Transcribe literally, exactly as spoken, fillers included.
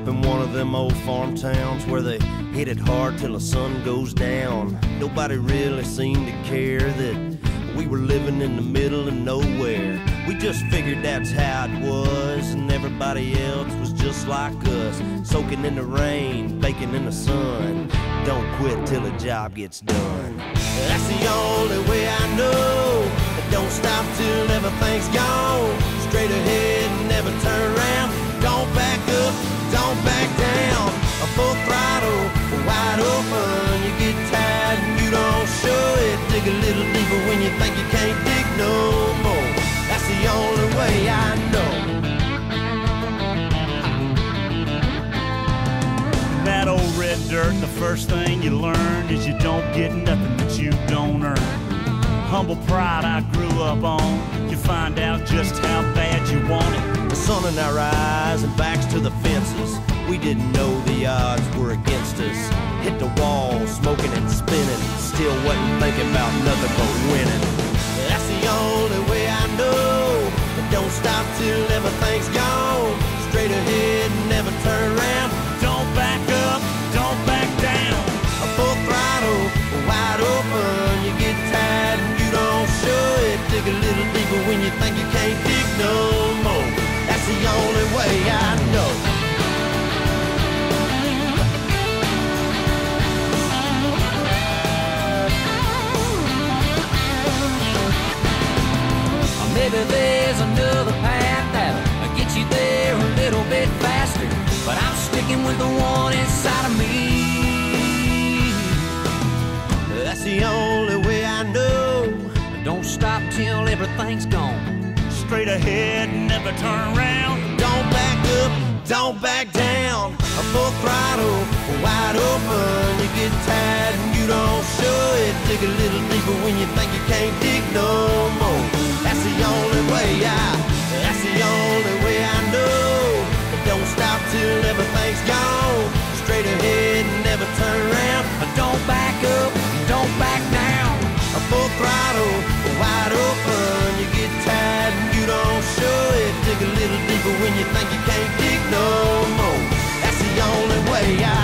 up in one of them old farm towns where they hit it hard till the sun goes down. Nobody really seemed to care that we were living in the middle of nowhere. We just figured that's how it was, and everybody else was just like us, soaking in the rain, baking in the sun. Don't quit till the job gets done. That's the only way I know. Don't stop till everything's gone. Straight ahead and never turn around. Don't back up, don't back down. A full throttle, wide open. You get tired and you don't show it. Dig a little deeper when you think you can't dig no more. That's the only way I know. That old red dirt, the first thing you learn is you don't get nothing that you don't earn. Humble pride I grew up on. You find out just how bad you want it. The sun in our eyes and backs to the fences. We didn't know the odds were against us. Hit the wall, smoking and spinning. Still wasn't thinking about nothing but winning. That's the only way I know. But don't stop till everything's gone. Straight ahead and never turn around. Don't back up, don't back down. A full throttle, wide open. You get tired and you don't show it. Dig a little deeper when you think you can't dig no more. That's the only way I know. Maybe there's another path that'll get you there a little bit faster, but I'm sticking with the one inside of me. That's the only way I know. Don't stop till everything's gone. Straight ahead, never turn around. Don't back up, don't back down. A full throttle, wide open. You get tired and you don't show it. Dig a little deeper when you think you can't dig no more. That's the only way I, that's the only way I know. But don't stop till everything's gone. Straight ahead and never turn around. Don't back up, don't back down. A full throttle, wide open. You get tired and you don't show it. Dig a little deeper when you think you can't dig no more. That's the only way I